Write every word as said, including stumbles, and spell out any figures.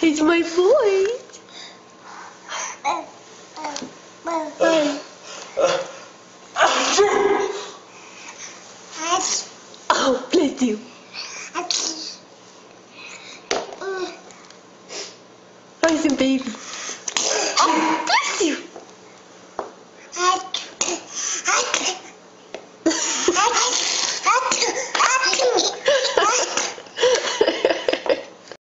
He's my boy. Oh, bless you. Where's the baby? Oh, bless you.